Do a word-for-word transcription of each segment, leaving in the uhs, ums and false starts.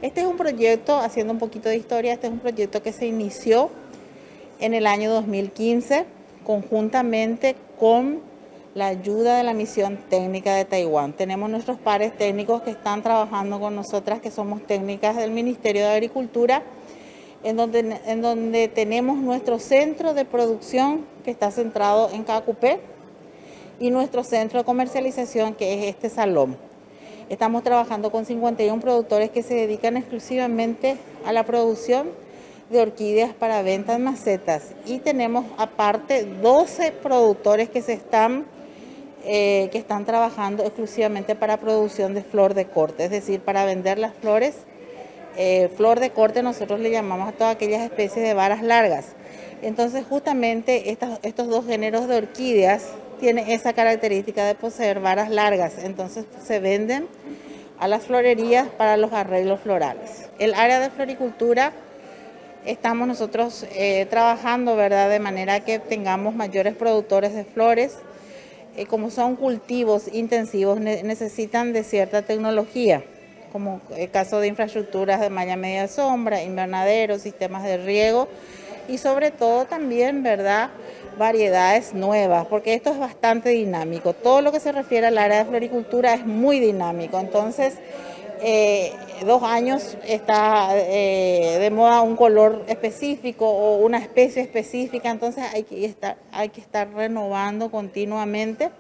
Este es un proyecto, haciendo un poquito de historia, este es un proyecto que se inició en el año dos mil quince conjuntamente con la ayuda de la Misión Técnica de Taiwán. Tenemos nuestros pares técnicos que están trabajando con nosotras, que somos técnicas del Ministerio de Agricultura, en donde, en donde tenemos nuestro centro de producción que está centrado en Cacupé y nuestro centro de comercialización, que es este salón. Estamos trabajando con cincuenta y uno productores que se dedican exclusivamente a la producción de orquídeas para venta en macetas, y tenemos aparte doce productores que se están eh, que están trabajando exclusivamente para producción de flor de corte, es decir, para vender las flores. Eh, flor de corte nosotros le llamamos a todas aquellas especies de varas largas. Entonces justamente estas, estos dos géneros de orquídeas tienen esa característica de poseer varas largas, entonces se venden a las florerías para los arreglos florales. El área de floricultura estamos nosotros eh, trabajando, ¿verdad?, de manera que tengamos mayores productores de flores. Eh, como son cultivos intensivos, ne necesitan de cierta tecnología, como el caso de infraestructuras de malla media sombra, invernaderos, sistemas de riego y sobre todo también, ¿verdad?, variedades nuevas, porque esto es bastante dinámico. Todo lo que se refiere al área de floricultura es muy dinámico. Entonces, eh, dos años está eh, de moda un color específico o una especie específica, entonces hay que estar, hay que estar renovando continuamente.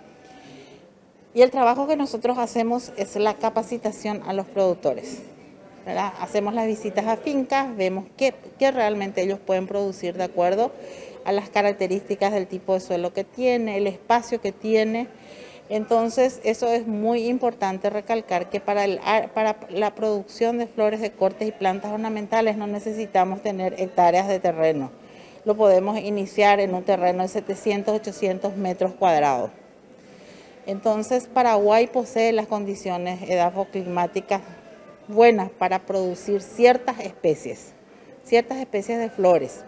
Y el trabajo que nosotros hacemos es la capacitación a los productores, ¿verdad? Hacemos las visitas a fincas, vemos qué, qué realmente ellos pueden producir de acuerdo a las características del tipo de suelo que tiene, el espacio que tiene. Entonces, eso es muy importante recalcar, que para, el, para la producción de flores de cortes y plantas ornamentales no necesitamos tener hectáreas de terreno. Lo podemos iniciar en un terreno de setecientos, ochocientos metros cuadrados. Entonces, Paraguay posee las condiciones edafoclimáticas buenas para producir ciertas especies, ciertas especies de flores.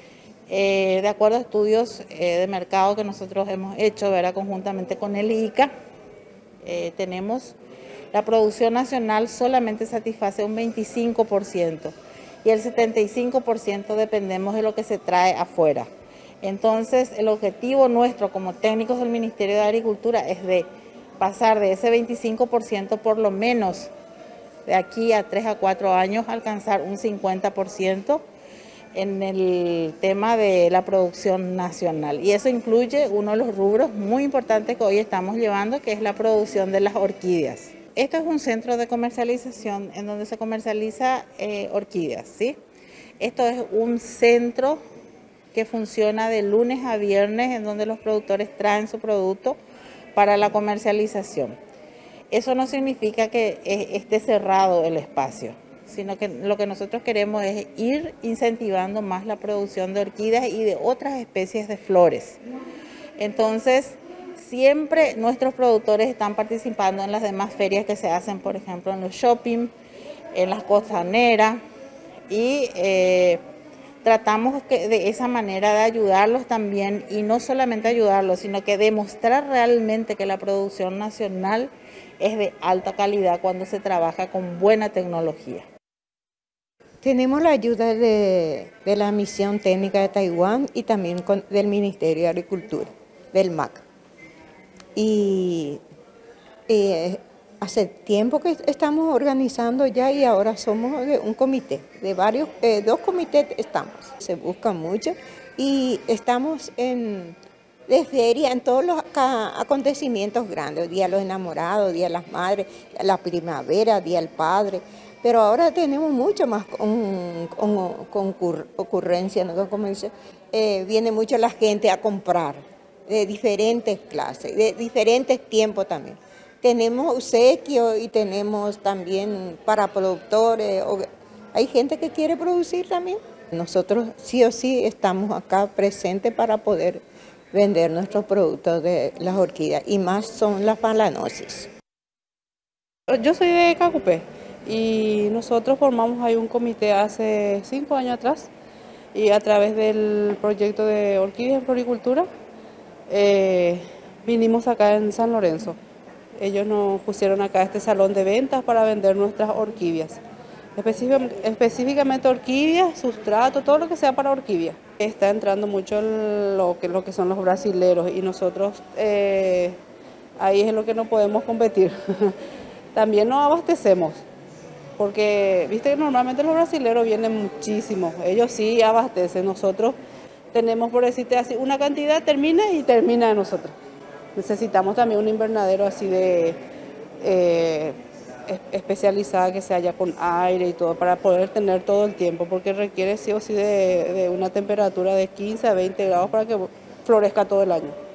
Eh, de acuerdo a estudios eh, de mercado que nosotros hemos hecho, ¿verdad?, conjuntamente con el I C A, eh, tenemos la producción nacional solamente satisface un veinticinco por ciento y el setenta y cinco por ciento dependemos de lo que se trae afuera. Entonces, el objetivo nuestro como técnicos del Ministerio de Agricultura es de pasar de ese veinticinco por ciento por lo menos de aquí a tres a cuatro años, alcanzar un cincuenta por ciento en el tema de la producción nacional. Y eso incluye uno de los rubros muy importantes que hoy estamos llevando, que es la producción de las orquídeas. Esto es un centro de comercialización en donde se comercializa eh, orquídeas, ¿sí? Esto es un centro que funciona de lunes a viernes, en donde los productores traen su producto para la comercialización. Eso no significa que esté cerrado el espacio, sino que lo que nosotros queremos es ir incentivando más la producción de orquídeas y de otras especies de flores. Entonces, siempre nuestros productores están participando en las demás ferias que se hacen, por ejemplo, en los shopping, en las costaneras, y eh, tratamos que de esa manera de ayudarlos también, y no solamente ayudarlos, sino que demostrar realmente que la producción nacional es de alta calidad cuando se trabaja con buena tecnología. Tenemos la ayuda de, de la Misión Técnica de Taiwán y también con, del Ministerio de Agricultura, del M A C. Y eh, hace tiempo que estamos organizando ya, y ahora somos de un comité, de varios, eh, dos comités estamos. Se busca mucho y estamos en, de feria en todos los acontecimientos grandes, Día de los Enamorados, Día de las Madres, la primavera, Día del Padre. Pero ahora tenemos mucho más con, con, con ocurrencia, ¿no? Como dice, eh, viene mucho la gente a comprar de diferentes clases, de diferentes tiempos también. Tenemos obsequios y tenemos también para productores. Hay gente que quiere producir también. Nosotros sí o sí estamos acá presentes para poder vender nuestros productos de las orquídeas, y más son las Phalaenopsis. Yo soy de Cacupé y nosotros formamos ahí un comité hace cinco años atrás, y a través del proyecto de orquídeas en floricultura eh, vinimos acá en San Lorenzo. Ellos nos pusieron acá este salón de ventas para vender nuestras orquídeas. específicamente orquídeas, sustrato, todo lo que sea para orquídeas. Está entrando mucho lo que, lo que son los brasileros y nosotros eh, ahí es lo que no podemos competir. También nos abastecemos, porque viste que normalmente los brasileros vienen muchísimo, ellos sí abastecen, nosotros tenemos, por decirte así, una cantidad, termina y termina de nosotros. Necesitamos también un invernadero así de eh, especializada, que se haya con aire y todo, para poder tener todo el tiempo, porque requiere sí o sí de, de una temperatura de quince a veinte grados para que florezca todo el año.